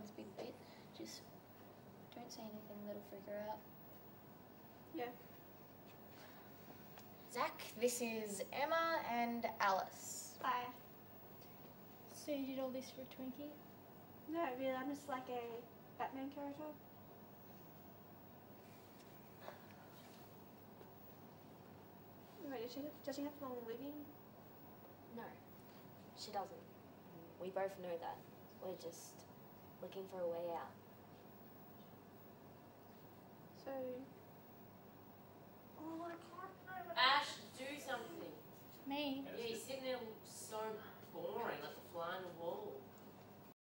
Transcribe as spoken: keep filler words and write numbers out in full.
one's a big bit. Just don't say anything that'll freak her out. Yeah. Zach, this is Emma and Alice. Hi. So you did all this for Twinkie? No, really, I'm just like a Batman character. Wait, does she, does she have long living? No, she doesn't. We both know that. We're just looking for a way out. So... Oh, I can't remember. Ash, do something. Me? Yeah, you're sitting there so boring, like a fly on the wall.